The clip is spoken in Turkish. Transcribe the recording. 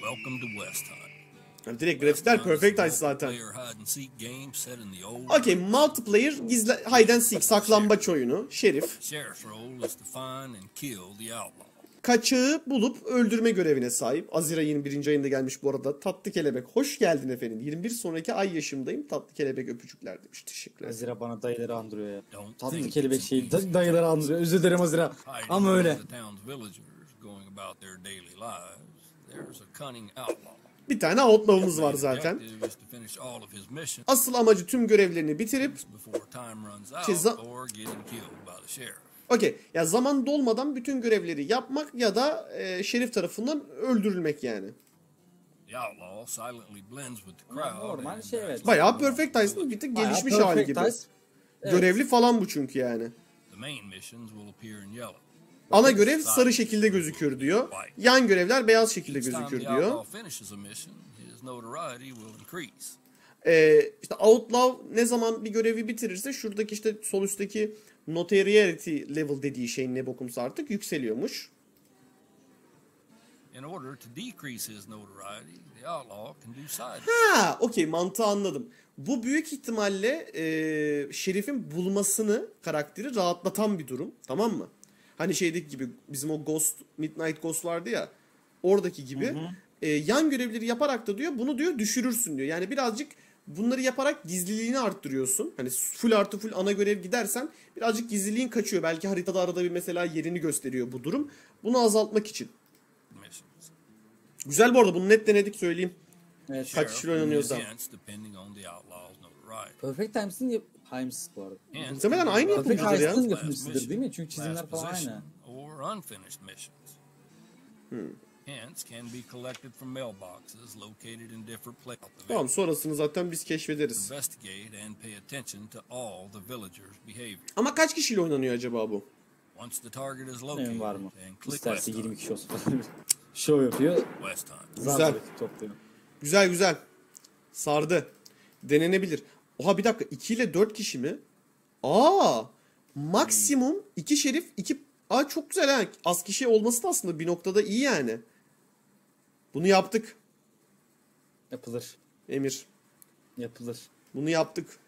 Welcome to West Hunt. Yani direkt grafikler Perfect Ice zaten. Okey, multiplayer gizli hide and seek saklambaç oyunu. Şerif. Kaçağı bulup öldürme görevine sahip. Azir ayının 1. ayında gelmiş bu arada. Tatlı kelebek. Hoş geldin efendim. 21 sonraki ay yaşımdayım. Tatlı kelebek öpücükler demiş. Teşekkür ederim. Azira bana dayıları andırıyor ya. Tatlı kelebek şey dayıları andırıyor. Özür dilerim Azira. Ama öyle. Bir tane outlaw'umuz var zaten. Asıl amacı tüm görevlerini bitirip okey. Ya zaman dolmadan bütün görevleri yapmak ya da şerif tarafından öldürülmek yani. Normal şey evet. Bayağı Perfect Ice'ın bir tık gelişmiş hali gibi. Evet. Görevli falan bu çünkü yani. Ana görev sarı şekilde gözükür diyor. Yan görevler beyaz şekilde gözükür diyor. İşte Outlaw ne zaman bir görevi bitirirse şuradaki işte sol üstteki notoriety level dediği şey ne bokumsa artık yükseliyormuş. Ha, okey, mantığı anladım. Bu büyük ihtimalle şerifin bulmasını karakteri rahatlatan bir durum, tamam mı? Hani şeydeki gibi bizim o Ghost, Midnight Ghost vardı ya, oradaki gibi. Yan görevleri yaparak da diyor bunu diyor düşürürsün diyor. Yani birazcık bunları yaparak gizliliğini arttırıyorsun. Hani full artı full ana görev gidersen birazcık gizliliğin kaçıyor. Belki haritada arada bir mesela yerini gösteriyor bu durum. Bunu azaltmak için. Güzel bu arada, bunu net denedik söyleyeyim. Evet. Kaç kişi oynanıyorsa. Perfect Times'ın Times bu arada. Muhtemelen aynı Perfect yapımcıdır ya. Times'ın yapımcısıdır değil mi? Çünkü çizimler falan aynı. Tamam, sonrasını zaten biz keşfederiz. Ama kaç kişiyle oynanıyor acaba bu? Benim var mı? İsterse 20 kişi olsun. Show yapıyor. Güzel. Güzel güzel. Sardı. Denenebilir. Oha bir dakika, 2 ile 4 kişi mi? Maksimum 2 şerif 2... çok güzel ha. Az kişi olması da aslında bir noktada iyi yani. Bunu yaptık. Yapılır. Emir. Yapılır. Bunu yaptık.